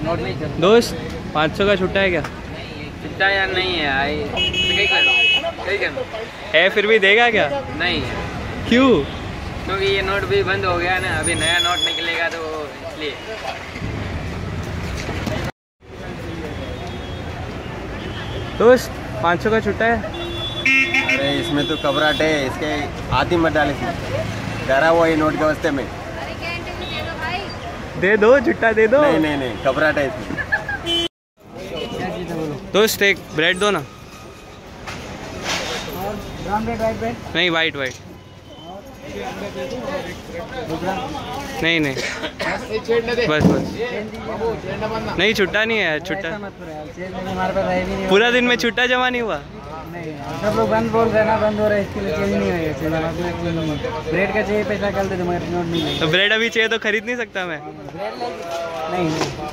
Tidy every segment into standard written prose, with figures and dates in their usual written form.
Note नहीं चल। दोस्त 500 का छुट्टा है क्या? छुट्टा यार नहीं है आई तो है फिर भी देगा क्या? नहीं है क्यों? क्योंकि ये नोट भी बंद हो गया ना, अभी नया नोट निकलेगा तो इसलिए। दोस्त 500 का छुट्टा है? अरे इसमें तो घबराहट है, इसके आदि मत डाल, इसमें डरा हुआ ये नोट के वास्ते में। दे दो छुट्टा दे दो। नहीं नहीं नहीं घबराहट है इसमें। दोस्त एक ब्रेड दो ना। Brown bread, white bread? नहीं वाइट वाइट। नहीं नहीं बस बस। नहीं छुट्टा नहीं है, छुट्टा पूरा दिन में छुट्टा जमा नहीं हुआ। सब लोग बंद बोल रहे हैं ना, बंद हो रहा है इसके लिए चेंज नहीं होगा। ब्रेड का चाहिए पैसा कल दे दो मगर नोट नहीं लगेगा। तो ब्रेड अभी चाहिए तो खरीद नहीं सकता मैं? नहीं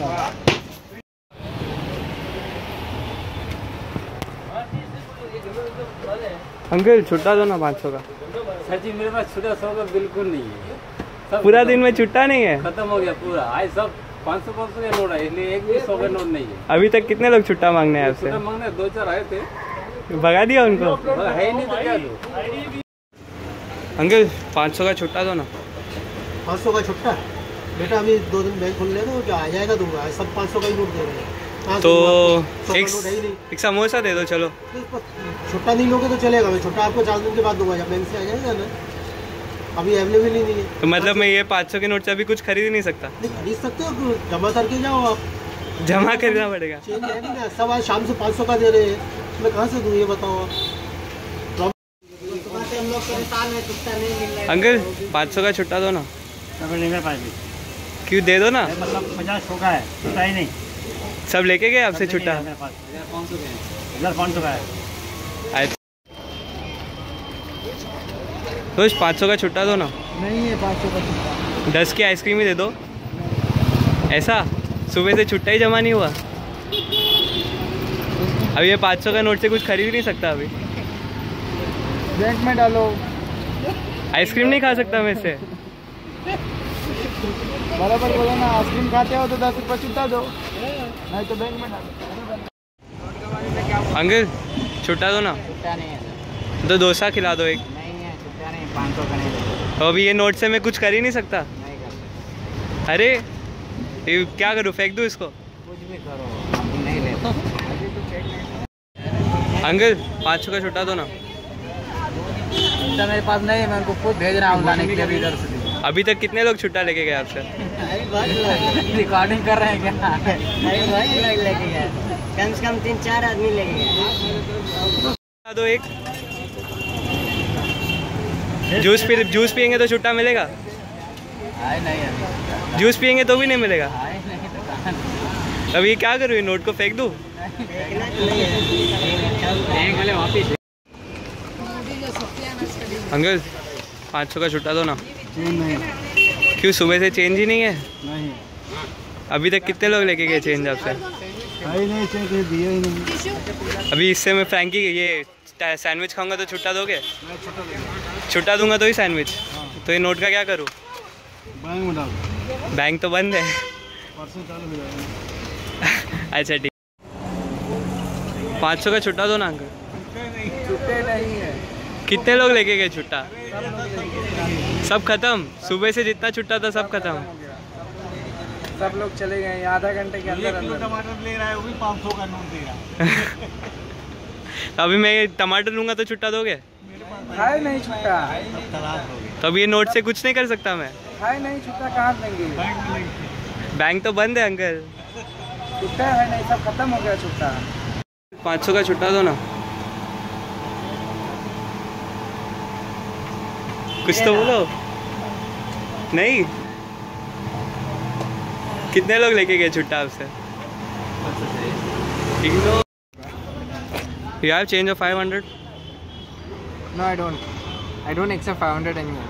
अंकल छुट्टा दो ना 500 का। सर जी मेरे पास छुट्टा 100 का बिल्कुल नहीं है। पूरा दिन में छुट्टा नहीं है? खत्म हो गया पूरा। आज सब 500 का नोट है, इसलिए एक भी 100 का नोट नहीं है। अभी तक कितने लोग छुट्टा मांगने हैं आपसे? छुट्टा मांगने 2-4 आए थे, भगा दिया उनको? है ही नहीं तो क्या दो। अंकल 500 का छुट्टा दो ना। 500 का छुट्टा बेटा, अभी 2 दिन बैंक खोल लेगा क्या आ जाएगा, दूंगा सब 500 का ही नोट दे रहे हैं। तो एक समोसा दे दो चलो। छुट्टा नहीं लोगे तो चलेगा, मैं छुट्टा आपको 4 दिन के बाद दूंगा जब बैंक से आ जाएगा ना, अभी अवेलेबल ही नहीं है। तो मतलब मैं ये 500 के नोट से अभी कुछ खरीद ही नहीं सकता? नहीं खरीद सकते हो, जमा करके जाओ आप। जमा करना पड़ेगा? चेंज है नहीं ना, सब आज शाम से 500 का दे रहे हैं, मैं कहाँ से दूँ ये बताओ आप। अंकल 500 का छुट्टा दो ना। क्यों? दे दो ना। मतलब 50 का है, छुट्टा ही नहीं। सब लेके गए आपसे छुट्टा? 1500 का है। दोस्त 500 का छुट्टा दो ना। नहीं है 500 का छुट्टा। 10 की आइसक्रीम ही दे दो। ऐसा सुबह से छुट्टा ही जमा नहीं हुआ? अभी ये 500 का नोट से कुछ खरीद नहीं सकता अभी। बैंक में डालो। आइसक्रीम नहीं खा सकता मैं इससे? बराबर बोलो ना, आइसक्रीम खाते हो तो 10 रुपये छुट्टा दो, नहीं तो बैंक में डालो। अंकल छुट्टा दो ना। छुट्टा नहीं है। तो डोसा खिला दो एक। नहीं है छुट्टा नहीं, 500 का नहीं। तो अभी ये नोट से मैं कुछ कर ही नहीं सकता। नहीं कर सकते। अरे ये क्या करूँ, फेंक दूँ इसको? कुछ भी करो, अभी नहीं लेते। अंकल 500 का छुट्टा दो ना। छुट्टा मेरे पास नहीं है, मैं उनको खुद भेज रहा हूँ लाने के लिए अभी इधर से। अभी तक कितने लोग छुट्टा लेके गए आपसे? रिकॉर्डिंग कर रहे हैं क्या? लेके गए, कम से कम 3-4 आदमी लेके गए। दो एक। जूस पियेंगे तो छुट्टा मिलेगा? आए नहीं अभी। जूस पियेंगे तो भी नहीं मिलेगा? आए नहीं तो कहाँ। अब ये क्या करूँ, ये नोट को फेंक दूँ? अंकल 500 का छुट्टा दो ना। नहीं क्यों सुबह से चेंज ही नहीं है? नहीं अभी तक कितने लोग लेके गए चेंज आपसे? नहीं चेक दिया ही नहीं। अभी इससे मैं फ्रैंकी ये सैंडविच खाऊंगा तो छुट्टा दोगे? छुट्टा दूंगा तो ही सैंडविच। तो ये नोट का क्या करूँ? बैंक में डाल। बैंक तो बंद है। परसों चालू हो जाएगा। अच्छा ठीक। 500 का छुट्टा दो ना अंकल। छुट्टे नहीं है। कितने लोग लेके गए छुट्टा? सब खत्म? सुबह से जितना छुट्टा था सब खत्म? सब लोग चले गए आधा घंटे के अंदर अंदर। टमाटर ले रहा है, वो भी 500 का नोट दे रहा है। अभी मैं टमाटर लूँगा तो छुट्टा दोगे? खाए नहीं छुट्टा। तो अभी ये नोट से कुछ नहीं कर सकता मैं? खाए नहीं छुट्टा कहाँ देंगे? बैंक तो बंद है अंकल। छुट्टा है नहीं, सब खत्म हो गया छुट्टा। 500 का छुट्टा दो ना। कुछ तो बोलो। नहीं कितने लोग लेके गए छुट्टा आपसे? You have change of 500? No, I don't accept 500 anymore.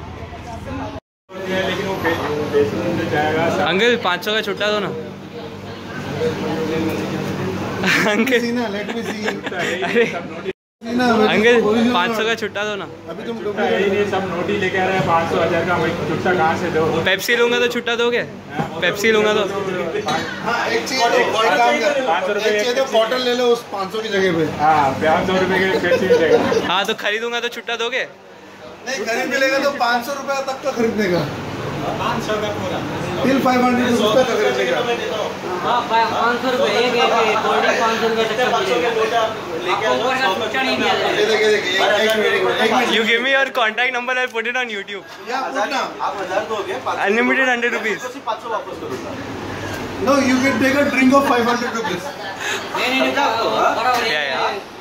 Uncle 500 का छुट्टा दो ना। Uncle let me see. अरे ना अंकल 500 का छुट्टा दो ना। अभी तुम सब नोट ही लेके आ रहे हैं 500 1000 का, मैं छुट्टा कहाँ से दो? पेप्सी लूंगा तो छुट्टा दोगे? पेप्सी लूंगा तो हाँ एक चीज तो एक काम कर, 500 रुपए एक चीज तो बॉटल ले लो उस 500 की जगह पे। हाँ 500 रुपए के पेप्सी मिलेगा। हाँ तो खरीदूंगा तो छुट्टा दोगे? नहीं खरीद मिलेगा तो 500 रुपया तक का खरीदने का, 500 का पूरा टिल 500 रुपये का खरीदने का। हाँ 500 रुपये एक एक कोल्ड ड्रिंक 500 रुपये तक का मिलेगा। ये देखिए देखिए एक minute You give me your contact number, I'll put it on YouTube. या पूछना Unlimited 100 rupees. No you can take a drink of 500 rupees. नहीं Yeah, yeah.